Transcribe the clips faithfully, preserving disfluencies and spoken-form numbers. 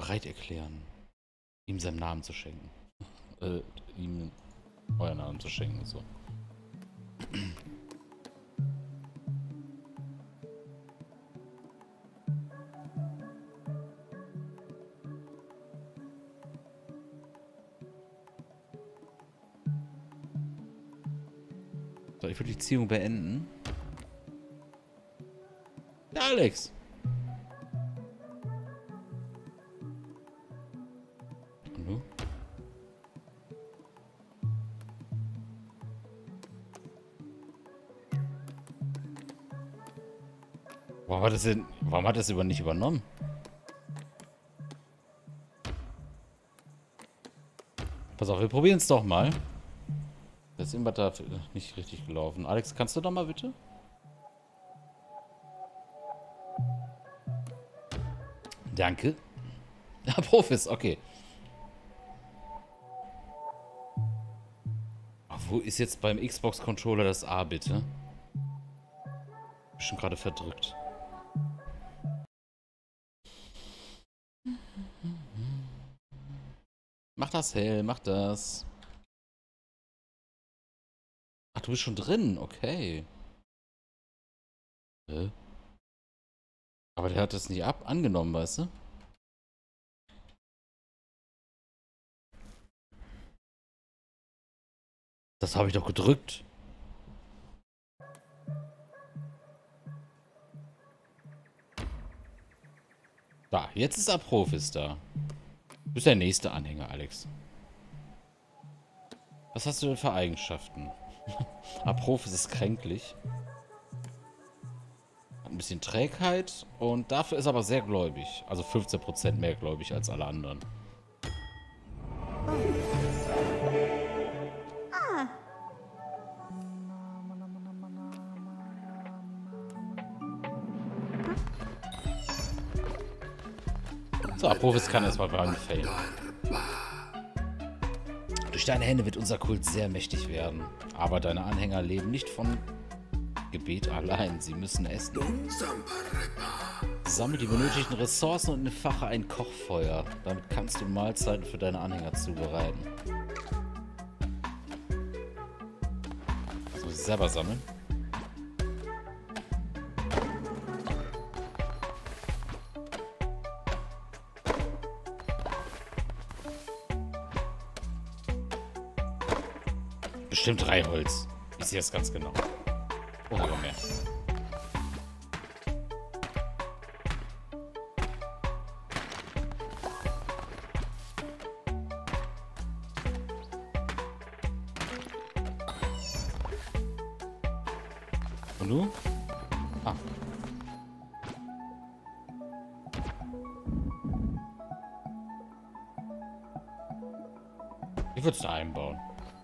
bereit erklären, ihm seinen Namen zu schenken. äh, ihm euren Namen zu schenken, so. So, ich würde die Ziehung beenden. Ja, Alex! Und du? Warum hat das denn, warum hat das über nicht übernommen? Pass auf, wir probieren es doch mal. Das ist immer da nicht richtig gelaufen. Alex, kannst du doch mal bitte? Danke. Ja, Profis, okay. Ach, wo ist jetzt beim Xbox-Controller das A, bitte? Bin schon gerade verdrückt. Mach das hell, mach das. Ach, du bist schon drin, okay. Hä? Aber der hat das nicht ab angenommen, weißt du? Das habe ich doch gedrückt. Da, jetzt ist Abrufis da. Du bist der nächste Anhänger, Alex. Was hast du denn für Eigenschaften? Abrufis ist kränklich. Hat ein bisschen Trägheit und dafür ist aber sehr gläubig. Also fünfzehn Prozent mehr gläubig als alle anderen. So, Abrufis kann erstmal Brand fällen. Durch deine Hände wird unser Kult sehr mächtig werden. Aber deine Anhänger leben nicht von Gebet allein. Sie müssen essen. Sammle die benötigten Ressourcen und entfache ein Kochfeuer. Damit kannst du Mahlzeiten für deine Anhänger zubereiten. Das muss ich selber sammeln. Bestimmt drei Holz. Ich sehe es ganz genau. Oder noch mehr. Und du? Ah. Ich würde es da einbauen.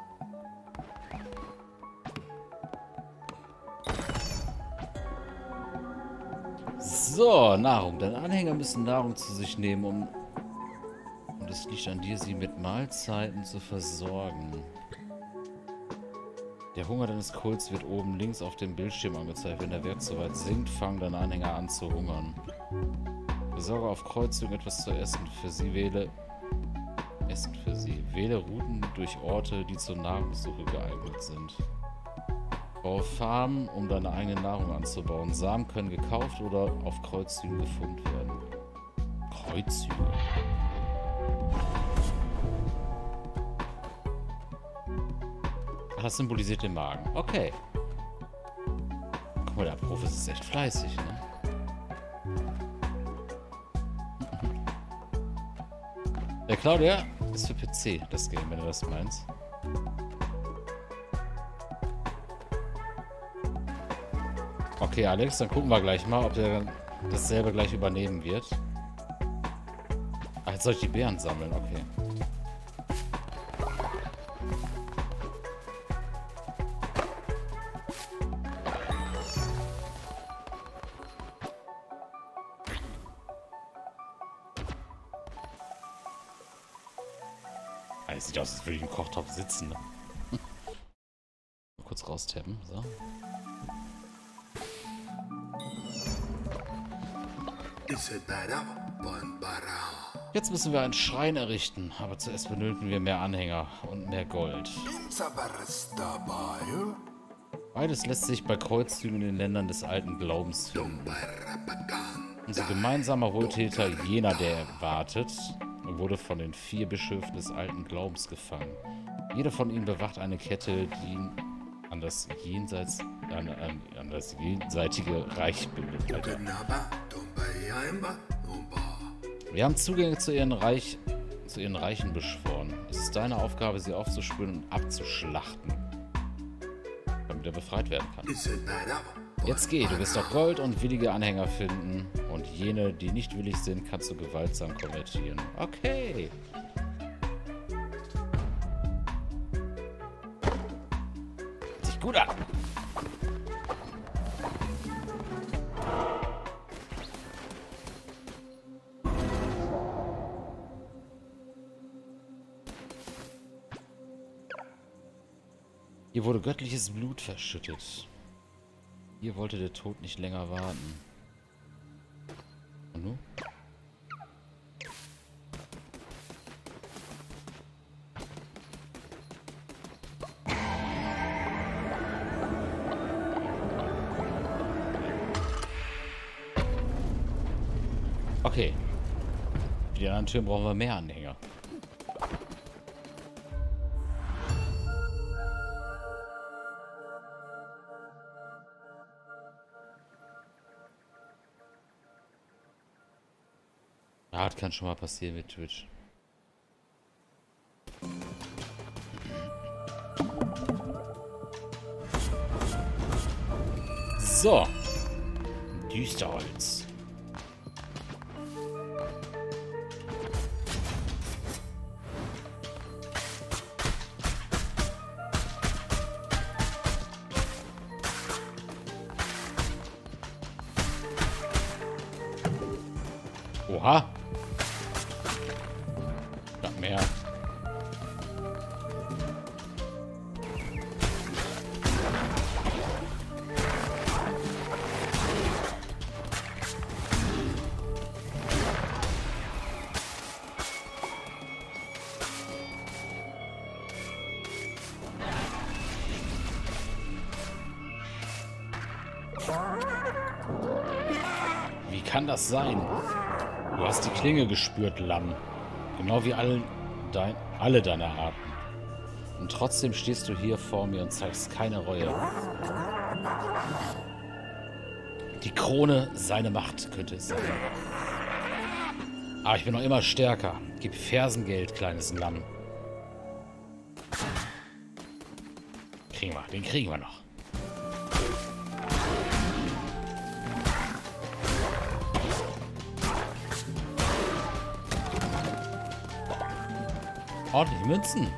So, Nahrung. Deine Anhänger müssen Nahrung zu sich nehmen, um... Und es liegt an dir, sie mit Mahlzeiten zu versorgen. Der Hunger deines Kults wird oben links auf dem Bildschirm angezeigt. Wenn der Wert soweit sinkt, fangen deine Anhänger an zu hungern. Besorge auf Kreuzzügen etwas zu essen. Für sie wähle... Essen für sie. Wähle Routen durch Orte, die zur Nahrungssuche geeignet sind. Baue Farmen, um deine eigene Nahrung anzubauen. Samen können gekauft oder auf Kreuzzügen gefunden werden. Kreuzzüge. Ach, das symbolisiert den Magen. Okay. Guck mal, der Profis ist echt fleißig, ne? Der Claudia ist für P C, das Game, wenn du das meinst. Okay, Alex, dann gucken wir gleich mal, ob der dasselbe gleich übernehmen wird. Ach, jetzt soll ich die Beeren sammeln, okay. Ah, das sieht aus, als würde ich im Kochtopf sitzen, ne? Mal kurz raustappen, so. Jetzt müssen wir einen Schrein errichten, aber zuerst benötigen wir mehr Anhänger und mehr Gold. Beides lässt sich bei Kreuzzügen in den Ländern des alten Glaubens finden. Unser gemeinsamer Wohltäter, jener, der wartet, wurde von den vier Bischöfen des alten Glaubens gefangen. Jeder von ihnen bewacht eine Kette, die ihn an das Jenseits, an, an, an das jenseitige Reich bindet. Wir haben Zugänge zu ihren, Reich, zu ihren Reichen beschworen. Es ist deine Aufgabe, sie aufzuspüren und abzuschlachten, damit er befreit werden kann. Jetzt geh, du wirst doch Gold und willige Anhänger finden. Und jene, die nicht willig sind, kannst du gewaltsam konvertieren. Okay. Hört sich gut an. Hier wurde göttliches Blut verschüttet. Hier wollte der Tod nicht länger warten. Und nun? Okay. Für die anderen Türen brauchen wir mehr Anhänger. Ja, das kann schon mal passieren mit Twitch. So. Düsterholz. Oha. Noch mehr. Wie kann das sein? Du hast die Klinge gespürt, Lamm. Genau wie alle, dein, alle deine Arten. Und trotzdem stehst du hier vor mir und zeigst keine Reue. Die Krone, seine Macht, könnte es sein. Aber ich bin noch immer stärker. Gib Fersengeld, kleines Lamm. Kriegen wir, den kriegen wir noch. Ordentlich Münzen.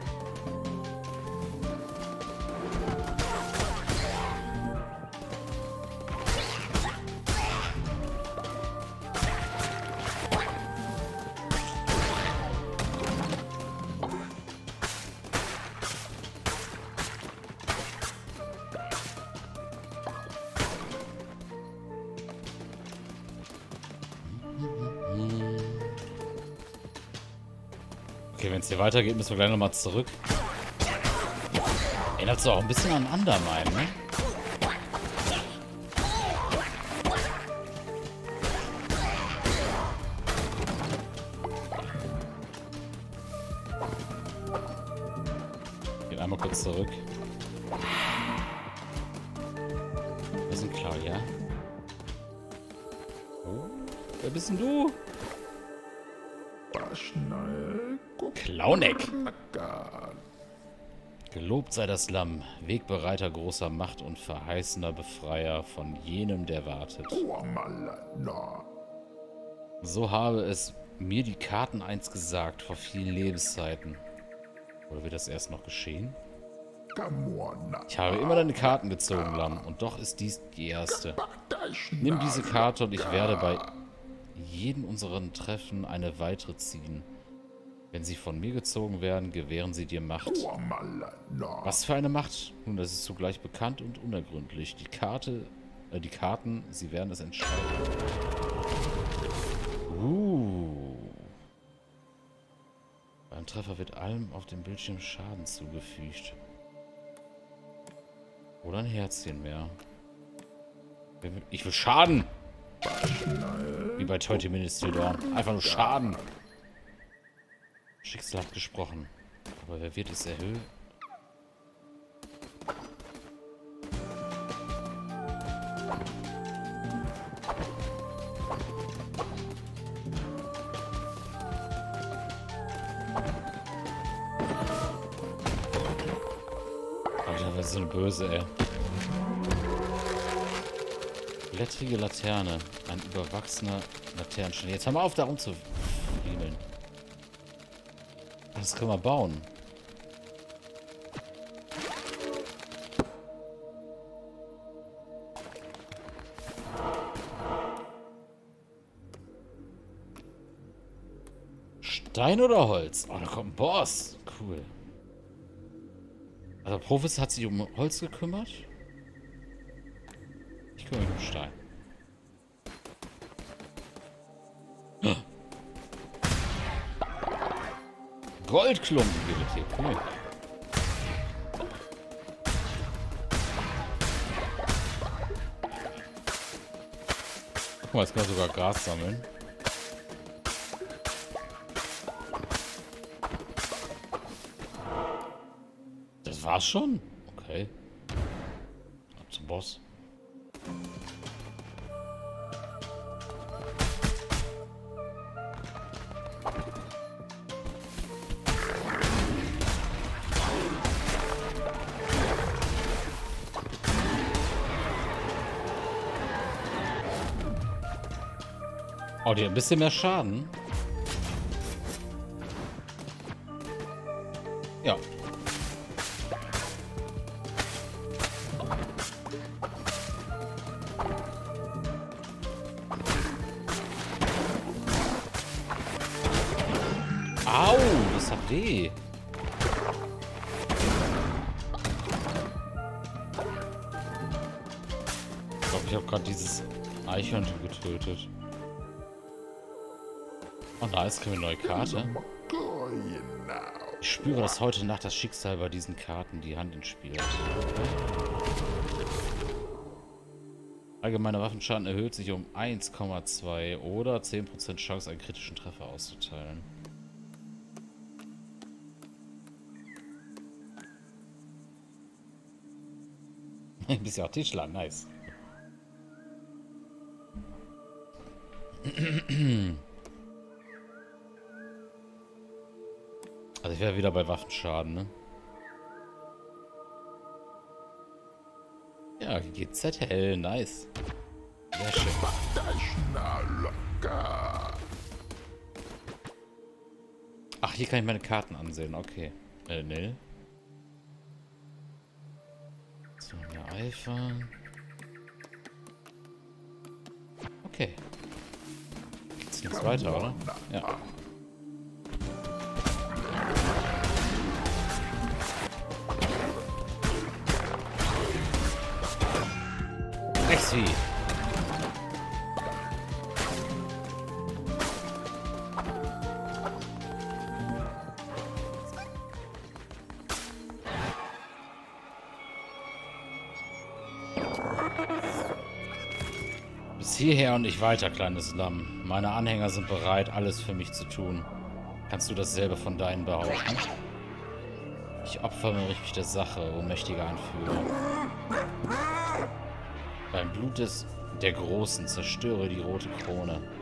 Okay, wenn es hier weitergeht, müssen wir gleich nochmal zurück. Erinnert so auch ein bisschen an Undermine, ne? Gehen einmal kurz zurück. Wir sind Claudia. Oh, wer bist denn du? Klauneck. Gelobt sei das Lamm, Wegbereiter großer Macht und verheißener Befreier von jenem, der wartet. So habe es mir die Karten einst gesagt, vor vielen Lebenszeiten. Oder wird das erst noch geschehen? Ich habe immer deine Karten gezogen, Lamm, und doch ist dies die erste. Nimm diese Karte und ich werde bei jedem unseren Treffen eine weitere ziehen. Wenn sie von mir gezogen werden, gewähren sie dir Macht. Was für eine Macht? Nun, das ist zugleich bekannt und unergründlich. Die Karte, äh, die Karten, sie werden es entscheiden. Uh. Treffer wird allem auf dem Bildschirm Schaden zugefügt. Oder ein Herzchen mehr. Ich will Schaden! Wie bei Toy Ministry Dawn. Einfach nur Schaden. Schicksal hat gesprochen. Aber wer wird es erhöhen? Alter, was ist so eine Böse, ey. Blättrige Laterne. Ein überwachsener Laternenständer. Jetzt hör mal auf, da rumzufriemeln. Das können wir bauen. Stein oder Holz? Oh, da kommt ein Boss. Cool. Also Profis hat sich um Holz gekümmert. Ich kümmere mich um Stein. Goldklumpen gibt hier. Cool. Guck mal, jetzt kann man sogar Gras sammeln. Das war's schon? Okay. Ab zum Boss. Oh, die hat ein bisschen mehr Schaden. Ja. Au, das hat weh. Ich glaube, ich habe gerade dieses Eichhörnchen getötet. Oh nice, kriegen wir eine neue Karte. Ich spüre, dass heute Nacht das Schicksal bei diesen Karten die Hand ins Spiel hat. Allgemeiner Waffenschaden erhöht sich um eins Komma zwei oder zehn Prozent Chance, einen kritischen Treffer auszuteilen. Ein bisschen auch Tischler, nice. Also ich wäre wieder bei Waffenschaden, ne? Ja, G Z L, nice. Sehr schön. Ach, hier kann ich meine Karten ansehen, okay. Äh, ne. So, eine Eifer. Okay. Geht's jetzt weiter, oder? Ja. Rexy. Bis hierher und nicht weiter, kleines Lamm. Meine Anhänger sind bereit, alles für mich zu tun. Kannst du dasselbe von deinen behaupten? Ich opfere mich der Sache, o mächtiger Anführer. Beim Blut des der Großen zerstöre die rote Krone.